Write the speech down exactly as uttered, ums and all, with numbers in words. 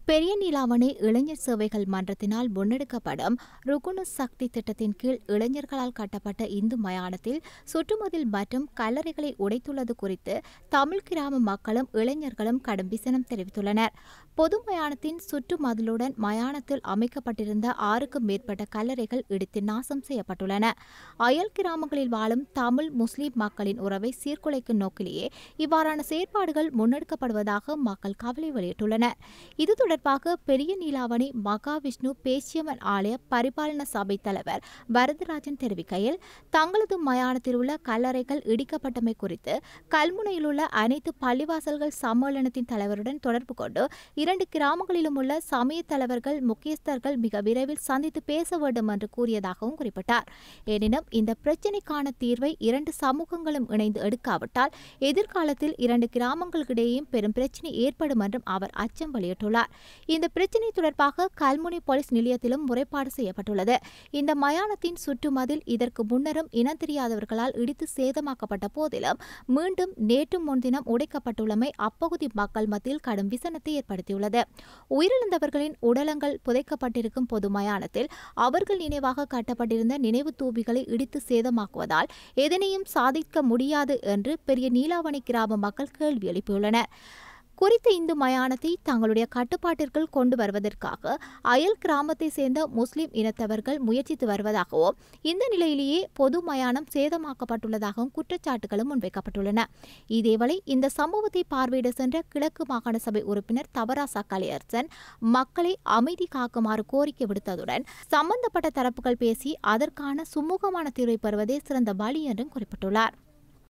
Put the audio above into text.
பெரிய நீலாவணை இளைஞர் சேவைகள் மன்றத்தினால் முன்னெடுக்கப்படும் ருகுணு சக்தி திட்டத்தின் கீழ் இளைஞர்களால் கட்டப்பட்ட இந்து மயானத்தில் சுற்றுமதில் மற்றும் கல்லறைகளை உடைத்துள்ளது குறித்து தமிழ் கிராம மக்களும் இளைஞர்களும் கடும் விசனம் தெரிவித்துள்ளனர். பொது மயானத்தின் சுற்று மதிலுடன் மயானத்தில் அமைக்கப்பட்டிருந்த ஆறுக்கும் மேற்பட்ட கல்லறைகள் இடித்து நாசம் செய்யப்பட்டுள்ளன. அயல் கிராமங்களில் வாழும் தமிழ் முஸ்லிம் மக்களின் உறவை சீர்குலைக்கும் நோக்கிலேயே இவ்வாறான செயற்பாடுகள் முன்னெடுக்கப்படுவதாக மக்கள் கவலை வெளியிட்டுள்ளனர். இது தொடர்பாக பெரிய நீலாவணை மகாவிஷ்ணு பேச்சியம்மன் ஆலய பரிபாலன சபை தலைவர் வரதராஜன் தெரிவிக்கையில், தங்களது மயானத்தில் உள்ள கல்லறைகள் இடிக்கப்பட்டமை குறித்து கல்முனையில் உள்ள அனைத்து பள்ளிவாசல்கள் சம்மேளனத்தின் தலைவருடன் தொடர்பு கொண்டு இரண்டு கிராமங்களிலும் உள்ள சமய தலைவர்கள் முக்கியஸ்தர்கள் மிக விரைவில் சந்தித்து பேச வேண்டும் என்று கூறியதாகவும் குறிப்பிட்டார். எனினும் இந்த பிரச்சினைக்கான தீர்வை இரண்டு சமூகங்களும் இணைந்து எடுக்காவிட்டால் எதிர்காலத்தில் இரண்டு கிராமங்களுக்கிடையேயும் பெரும் பிரச்சினை ஏற்படும் என்றும் அவர் அச்சம் வெளியிட்டுள்ளார். இந்த பிரச்சினை தொடர்பாக கல்முனை போலீஸ் நிலையத்திலும் முறைப்பாடு செய்யப்பட்டுள்ளது. இந்த மயானத்தின் சுற்றுமதில் இதற்கு முன்னரும் இனம் தெரியாதவர்களால் இடித்து சேதமாக்கப்பட்ட போதிலும் மீண்டும் நேற்று முன்தினம் உடைக்கப்பட்டுள்ளமை அப்பகுதி மக்கள் மத்தியில் கடும் விசனத்தை ஏற்படுத்தியுள்ளது. உயிரிழந்தவர்களின் உடலங்கள் புதைக்கப்பட்டிருக்கும் பொது மயானத்தில் அவர்கள் நினைவாக கட்டப்பட்டிருந்த நினைவு தூபிகளை இடித்து சேதமாக்குவதால் எதனையும் சாதிக்க முடியாது என்று பெரிய நீலாவணை கிராம மக்கள் கேள்வி எழுப்பியுள்ளனர். குறித்த இந்து மயானத்தை தங்களுடைய கட்டுப்பாட்டிற்குள் கொண்டு வருவதற்காக அயல் கிராமத்தை சேர்ந்த முஸ்லிம் இனத்தவர்கள் முயற்சித்து வருவதாகவும் இந்த நிலையிலேயே பொது மயானம் சேதமாக்கப்பட்டுள்ளதாகவும் குற்றச்சாட்டுகளும் முன்வைக்கப்பட்டுள்ளன. இதேவேளை இந்த சம்பவத்தை பார்வையிட சென்ற கிழக்கு மாகாண சபை உறுப்பினர் தவராசா கலையரசன் மக்களை அமைதி காக்குமாறு கோரிக்கை விடுத்ததுடன் சம்பந்தப்பட்ட தரப்புகள் பேசி அதற்கான சுமூகமான தீர்வை பெறுவதே சிறந்த வழி என்றும் குறிப்பிட்டுள்ளார்.